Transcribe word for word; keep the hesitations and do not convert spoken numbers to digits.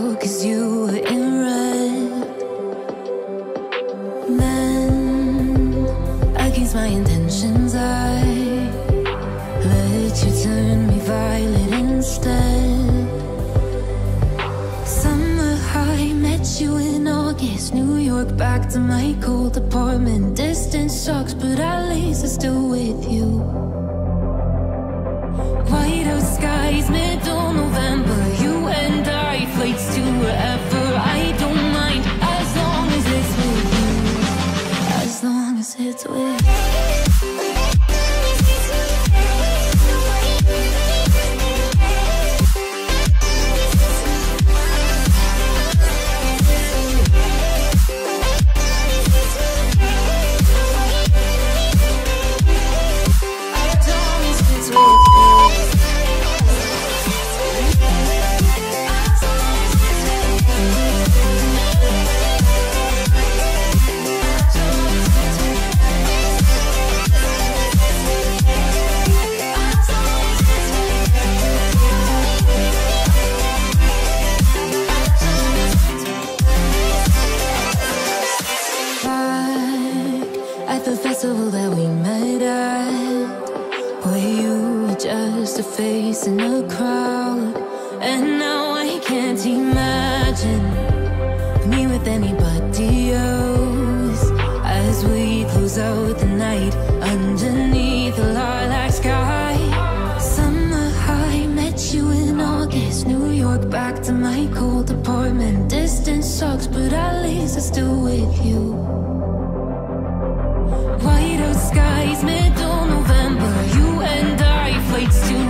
you, cause you were in red. Then, against my intentions, I let you turn me violet instead. Summer high, met you in August. New York, back to my cold apartment. Distance sucks, but at least I'm still with you. White out skies, middle November. You and I, flights to wherever. I don't mind, as long as it's with you. As long as it's with you. That we met at, where you were just a face in a crowd. And now I can't imagine me with anybody else, as we close out the night underneath the lilac sky. Summer high, met you in August. New York, back to my cold apartment. Distance sucks, but at least I'm still with you. White out skies, middle November. You and I, flights to